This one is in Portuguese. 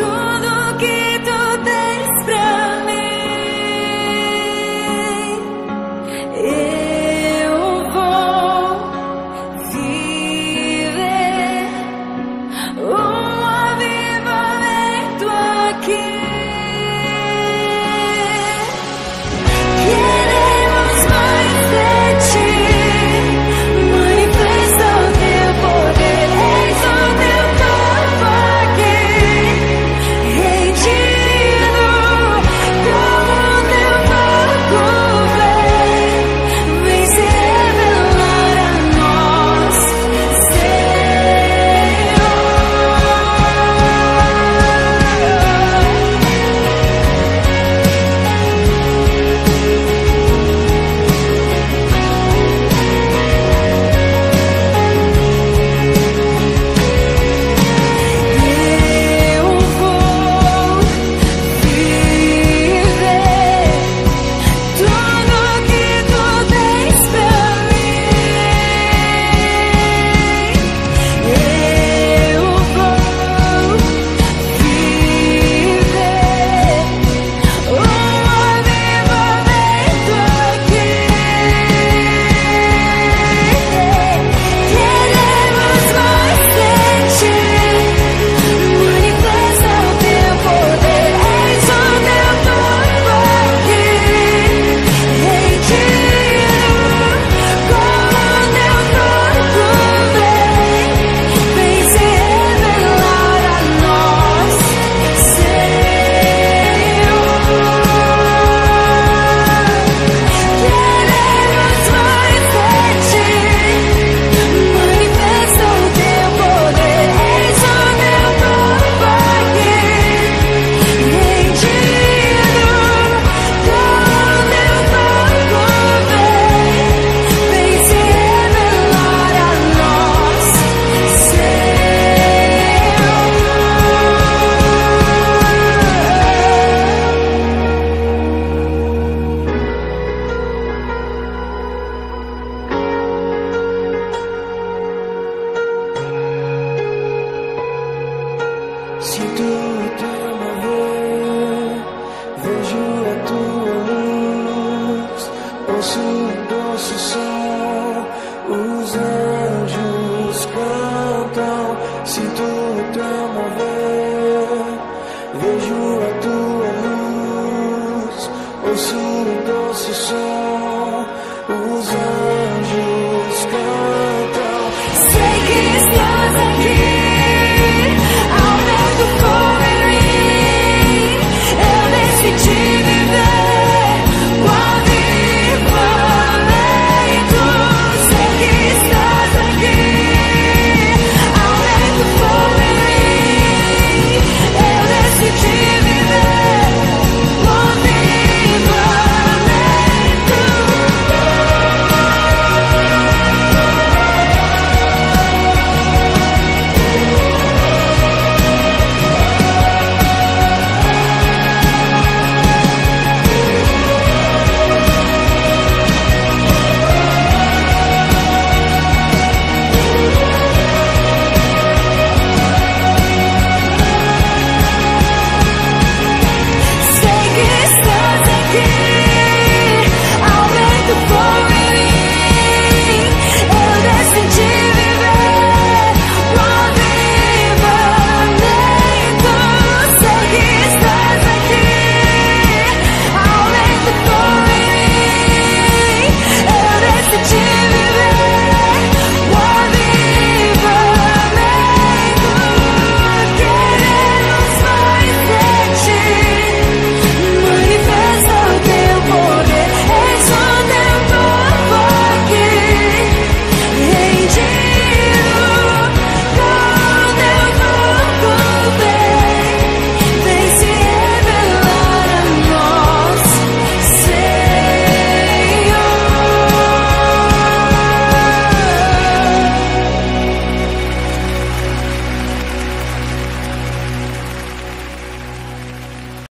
tudo que tu tens pra mim. Eu vou viver um avivamento aqui. Queremos mais de ti, manifesta o teu poder, eis o teu corpo aqui, rendido, como o teu corpo vem se revelar a nós, Senhor. Eu vou viver tudo que tu tens pra mim. Eu vou viver um avivamento aqui. Queremos mais de ti, manifesta o teu poder, eis o teu corpo aqui, rendido, como o teu corpo vem se revelar a nós, Senhor. Queremos mais de ti, manifesta o teu poder, eis o teu corpo aqui, rendido, como o teu corpo vem se revelar a nós, Senhor. Sinto